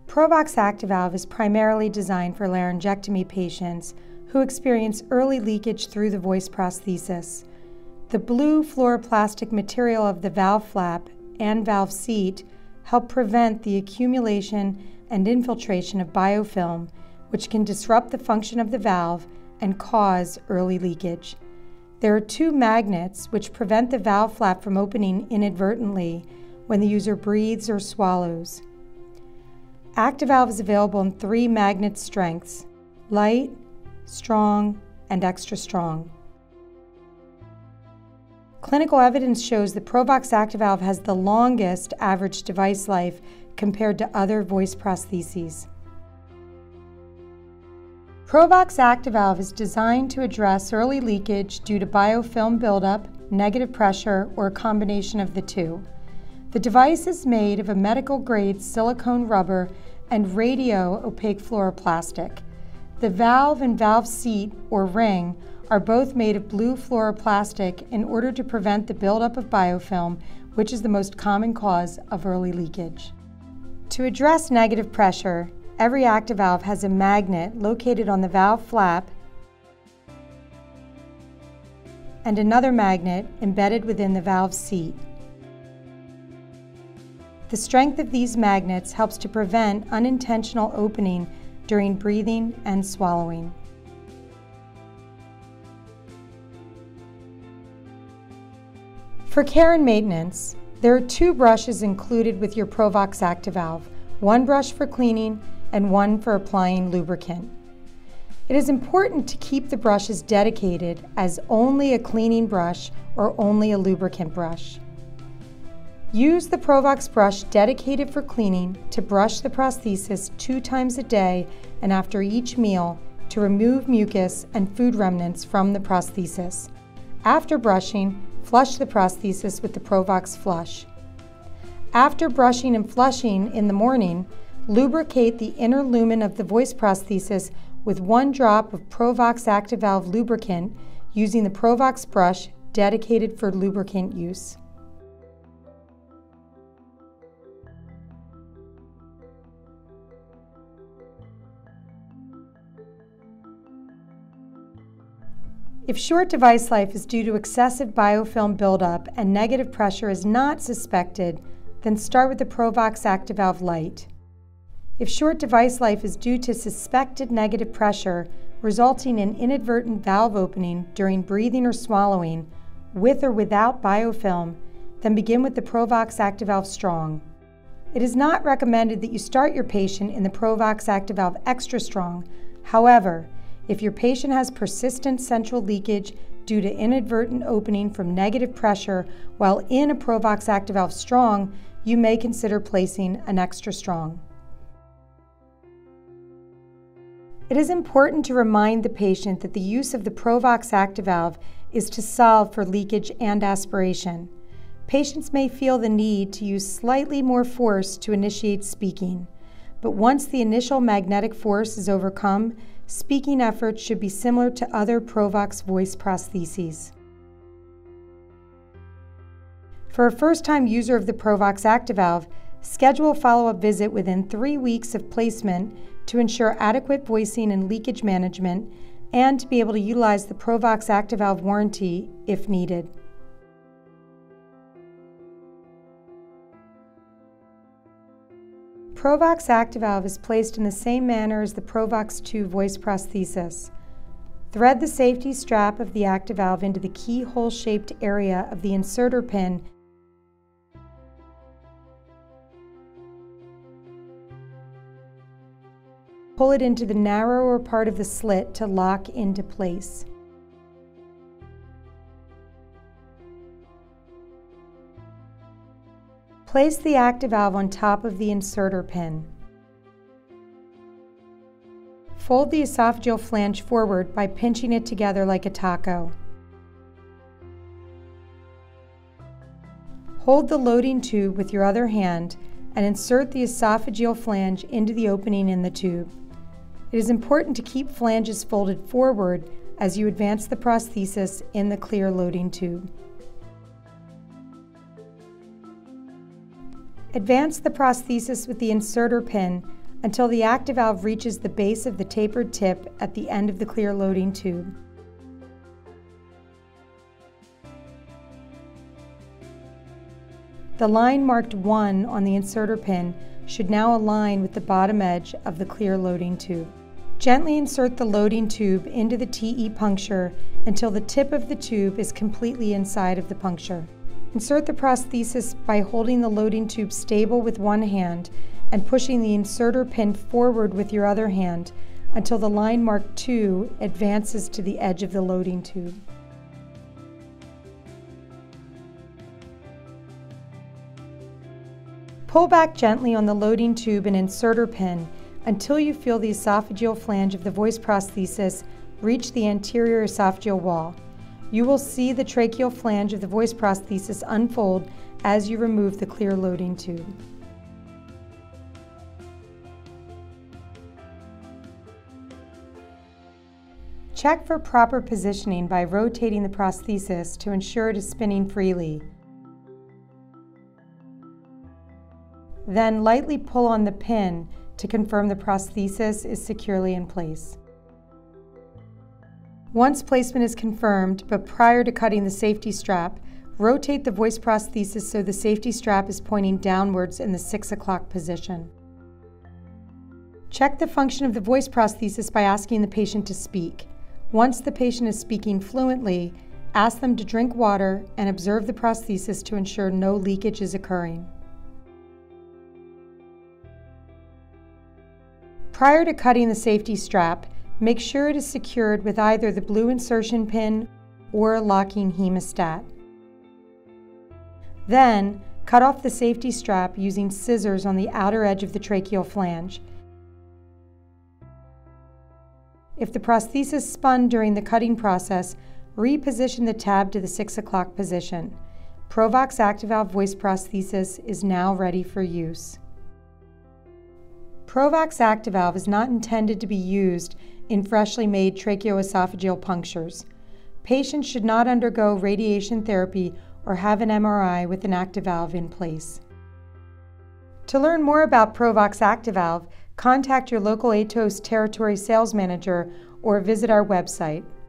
Provox ActiValve is primarily designed for laryngectomy patients who experience early leakage through the voice prosthesis. The blue fluoroplastic material of the valve flap and valve seat help prevent the accumulation and infiltration of biofilm, which can disrupt the function of the valve and cause early leakage. There are two magnets which prevent the valve flap from opening inadvertently when the user breathes or swallows. ActiValve is available in 3 magnet strengths: light, strong, and extra strong. Clinical evidence shows that Provox ActiValve has the longest average device life compared to other voice prostheses. Provox ActiValve is designed to address early leakage due to biofilm buildup, negative pressure, or a combination of the two. The device is made of a medical-grade silicone rubber and radio-opaque fluoroplastic. The valve and valve seat, or ring, are both made of blue fluoroplastic in order to prevent the buildup of biofilm, which is the most common cause of early leakage. To address negative pressure, every ActiValve has a magnet located on the valve flap and another magnet embedded within the valve seat. The strength of these magnets helps to prevent unintentional opening during breathing and swallowing. For care and maintenance, there are 2 brushes included with your Provox ActiValve, one brush for cleaning and one for applying lubricant. It is important to keep the brushes dedicated as only a cleaning brush or only a lubricant brush. Use the Provox brush dedicated for cleaning to brush the prosthesis 2 times a day and after each meal to remove mucus and food remnants from the prosthesis. After brushing, flush the prosthesis with the Provox flush. After brushing and flushing in the morning, lubricate the inner lumen of the voice prosthesis with 1 drop of Provox ActiValve lubricant using the Provox brush dedicated for lubricant use. If short device life is due to excessive biofilm buildup and negative pressure is not suspected, then start with the Provox ActiValve Lite. If short device life is due to suspected negative pressure resulting in inadvertent valve opening during breathing or swallowing, with or without biofilm, then begin with the Provox ActiValve Strong. It is not recommended that you start your patient in the Provox ActiValve XtraStrong. However, if your patient has persistent central leakage due to inadvertent opening from negative pressure while in a Provox ActiValve Strong, you may consider placing an XtraStrong. It is important to remind the patient that the use of the Provox ActiValve is to solve for leakage and aspiration. Patients may feel the need to use slightly more force to initiate speaking, but once the initial magnetic force is overcome, speaking efforts should be similar to other Provox voice prostheses. For a first-time user of the Provox ActiValve, schedule a follow-up visit within 3 weeks of placement to ensure adequate voicing and leakage management and to be able to utilize the Provox ActiValve warranty if needed. Provox ActiValve is placed in the same manner as the Provox 2 voice prosthesis. Thread the safety strap of the ActiValve into the keyhole-shaped area of the inserter pin pull it into the narrower part of the slit to lock into place. Place the ActiValve on top of the inserter pin. Fold the esophageal flange forward by pinching it together like a taco. Hold the loading tube with your other hand and insert the esophageal flange into the opening in the tube. It is important to keep flanges folded forward as you advance the prosthesis in the clear loading tube. Advance the prosthesis with the inserter pin until the ActiValve reaches the base of the tapered tip at the end of the clear loading tube. The line marked 1 on the inserter pin should now align with the bottom edge of the clear loading tube. Gently insert the loading tube into the TE puncture until the tip of the tube is completely inside of the puncture. Insert the prosthesis by holding the loading tube stable with one hand and pushing the inserter pin forward with your other hand until the line marked 2 advances to the edge of the loading tube. Pull back gently on the loading tube and inserter pin until you feel the esophageal flange of the voice prosthesis reach the anterior esophageal wall. You will see the tracheal flange of the voice prosthesis unfold as you remove the clear loading tube. Check for proper positioning by rotating the prosthesis to ensure it is spinning freely. Then lightly pull on the pin to confirm the prosthesis is securely in place. Once placement is confirmed, but prior to cutting the safety strap, rotate the voice prosthesis so the safety strap is pointing downwards in the 6 o'clock position. Check the function of the voice prosthesis by asking the patient to speak. Once the patient is speaking fluently, ask them to drink water and observe the prosthesis to ensure no leakage is occurring. Prior to cutting the safety strap, make sure it is secured with either the blue insertion pin or a locking hemostat. Then, cut off the safety strap using scissors on the outer edge of the tracheal flange. If the prosthesis spun during the cutting process, reposition the tab to the 6 o'clock position. Provox ActiValve voice prosthesis is now ready for use. Provox ActiValve is not intended to be used in freshly made tracheoesophageal punctures. Patients should not undergo radiation therapy or have an MRI with an ActiValve in place. To learn more about Provox ActiValve, contact your local Atos territory sales manager or visit our website.